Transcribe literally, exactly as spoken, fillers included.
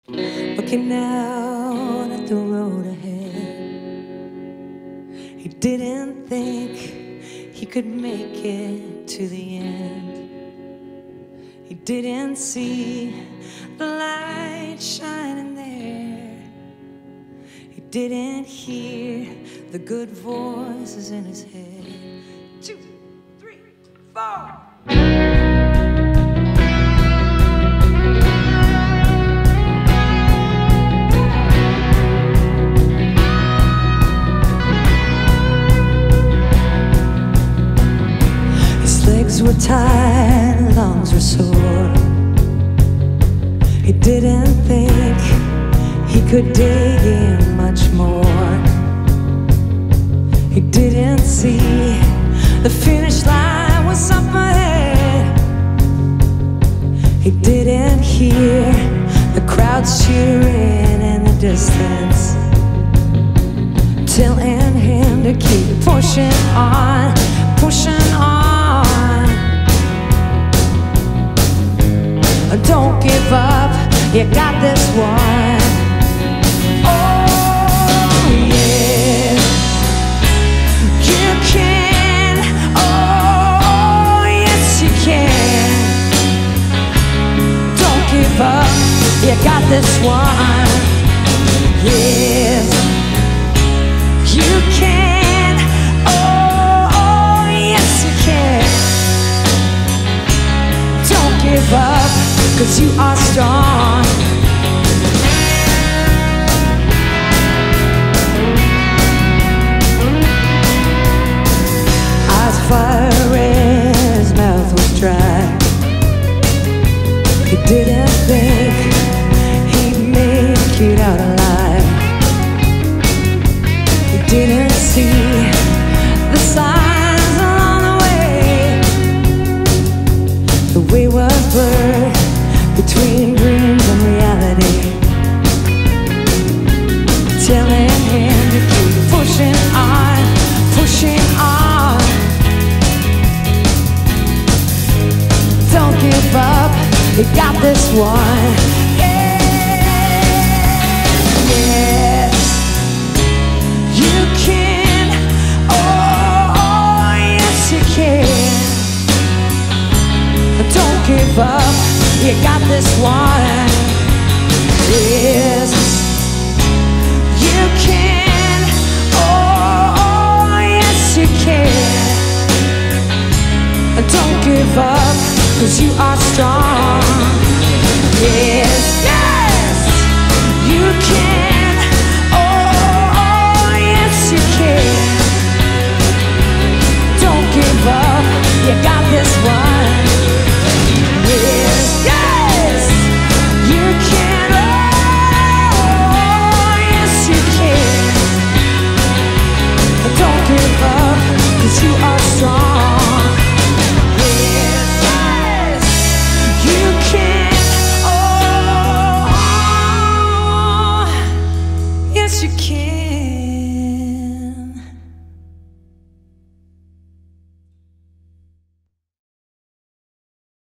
Looking out at the road ahead, he didn't think he could make it to the end. He didn't see the light shining there. He didn't hear the good voices in his head. Two, three, four. Legs were tired, lungs were sore. He didn't think he could dig in much more. He didn't see the finish line was up ahead. He didn't hear the crowds cheering in the distance, telling him to keep pushing on, pushing on. Don't give up, you got this one. Oh yeah, you can. Oh yes you can. Don't give up, you got this one. Yes, you can. Oh, oh yes you can. Don't give up, 'cause you are strong. Eyes fire, his mouth was dry. He didn't think he'd make it out alive. He didn't see the signs along the way. The way was blurred between dreams and reality, telling him to keep pushing on, pushing on. Don't give up, you got this one. Yeah, yes, you can. Oh, oh yes you can. Don't give up, you got this one. Yes, you can. Oh, oh yes you can. Don't give up, 'cause you